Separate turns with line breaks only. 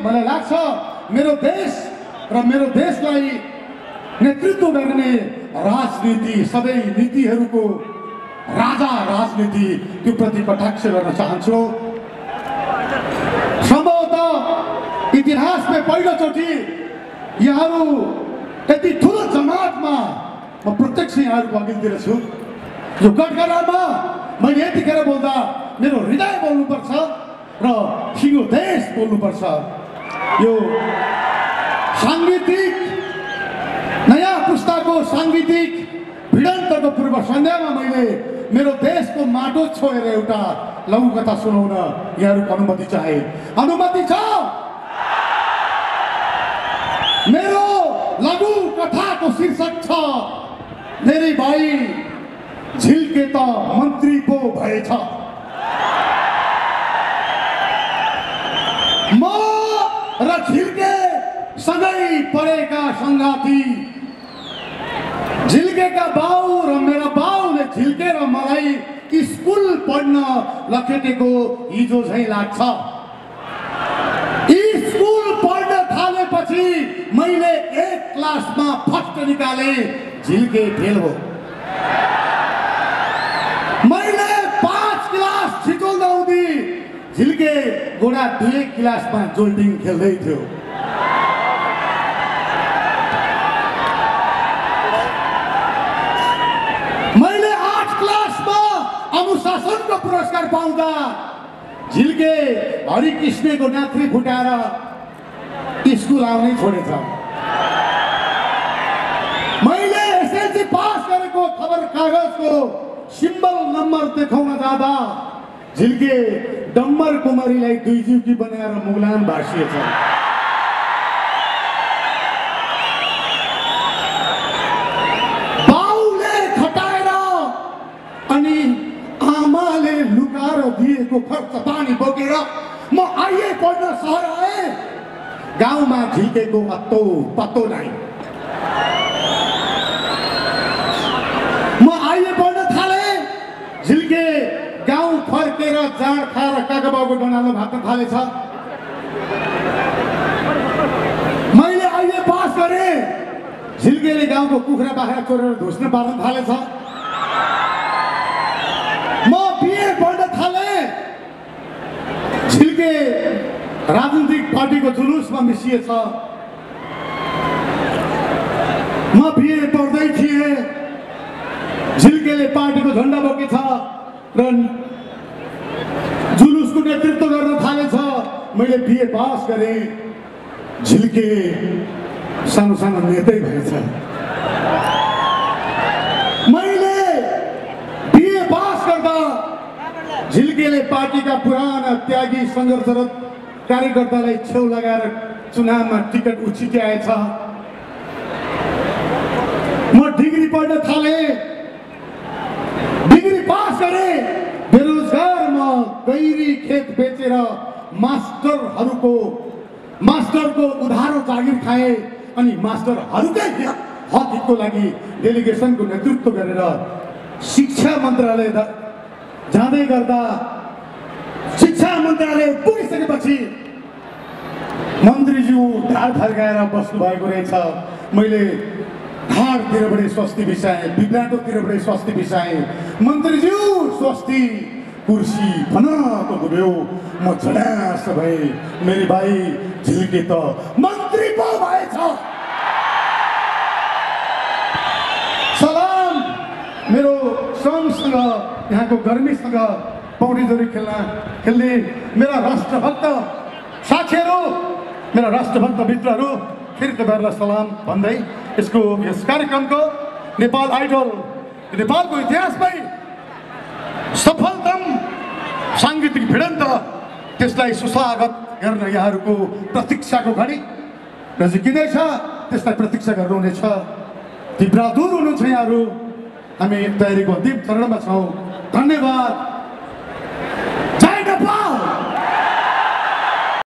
मलाई लाग्छ मेरो देश र मेरो देशलाई नेतृत्व गर्ने राजनीति सबै नीतिहरूको राजा राजनीति त्यो प्रति कटाक्ष गर्न चाहन्छु। सम्भवतः इतिहासमा पहिलोचोटि यहाँहरू यति ठुलो जमातमा म प्रत्यक्ष यहाँहरूको अघिल्तिर छु। यो गठगडामा मैले यतिखेर बोल्दा मेरो हृदय बोल्नुपर्छ र सिङ्गो देश बोल्नुपर्छ। यो साङ्गीतिक नयाँ पुस्ताको साङ्गीतिक भिडन्तको पूर्व सन्ध्यामा मैले मेरो देशको माटो छोएर एउटा लघुकथा सुनाउन यहाँहरूको अनुमति चाहे। अनुमति छ? मेरो लघु कथाको शीर्षक छ मेरी भाइ झिल्के त मन्त्री पो भएछ। म र झिल्के सँगै पढेका सङ्गाती, झिल्केका बाउ र मेरा बाउले झिल्के र मलाई स्कुल पढ्न लखेटेको हिजो झैँ लाग्छ। स्कुल पढ्न थालेपछि मैले 1 क्लासमा फर्स्ट निकाले, झिल्के फेल हो। मैले 5 क्लास छिटोल्दा हुँदी झिल्के गोडा 2 क्लासमा जोल्टिङ खेल्दै थियो। मैले 8 क्लासमा अनुशासनको पुरस्कार पाउँदा झिल्के हरिकृष्णको नाथ्री फुटाएर स्कुल आउनै छोडेछ। मैले एसएलसी पास गरेको खबर कागजको सिम्बल नम्बर देखाउन जाँदा झिल्के डम्बर कुमारीलाई 2 जिउकी बनाएर मुगलान भाषिएछ। बाउले खटाएर अनि आमाले लुकाएर दिएको खर्च पानी बोकेर म आइए पढ्न सहर आएँ। गाउँमा झिल्केको अत्तो पत्तो नै। म आइए पढ्न थालेँ। झिल्के गाउँ फर्केर जाँड खाएर काकाबाउको डनालो भाग्न थालेछ। मैले आइए पास गरेँ। झिल्केले गाउँको कुखुरा बाख्रा चोरेर धुस्न पार्न थालेछ। म बिए पढ्न थालेँ। झिल्के राजनीतिक पार्टीको जुलुसमा मिसिएछ। म बिए पढ्दै थिएँ। झिल्केले पार्टीको झन्डा बोकेछ र जुलुसको नेतृत्व गर्न थालेछ। मैले बिए पास गरेँ। झिल्के सानो सानो नेतै भएछ। मैले बिए पास गर्दा झिल्केले पार्टीका पुराना त्यागी सङ्घर्षरत कार्यकर्तालाई छेउ लगाएर चुनावमा टिकट उछिट्याएछ। म डिग्री पढ्न थालेँ। डिग्री पास गरेँ। बेरोजगार म गैरी खेत बेचेर मास्टरको उधारो जागिर खाएँ अनि मास्टरहरूकै हक हितको लागि डेलिगेसनको नेतृत्व गरेर शिक्षा मन्त्रालय जाँदै गर्दा शिक्षा मन्त्रालय पुगिसकेपछि मन्त्रीज्यू ढाड फर्काएर बस्नु भएको रहेछ। मैले ढाडतिरबाटै स्वस्ति बिसाएँ, बिब्राटोतिरबाटै स्वस्ति बिसाएँ। मन्त्रीज्यू स्वस्ति कुर्सी फनाको डुब्यो। म झडास भएँ। मेरी भाइ झिल्के त मन्त्री पो भएछ। सलाम मेरो श्रमसँग, यहाँको गर्मीसँग पौडी जोडी खेल्ने मेरा राष्ट्रभक्त साथीहरू, मेरा राष्ट्रभक्त मित्रहरू, फेरि तपाईँहरूलाई सलाम भन्दै यस कार्यक्रमको नेपाल आइडल नेपालको इतिहासमै सफलतम साङ्गीतिक भिडन्त त्यसलाई सुस्वागत गर्न यहाँहरूको प्रतीक्षाको घडी नजिकिँदैछ। त्यसलाई प्रतीक्षा गर्नुहुनेछ। ती बहादुर हुनुहुन्छ यहाँहरू। हामी तयारीको अन्तिम चरणमा छौँ। धन्यवाद।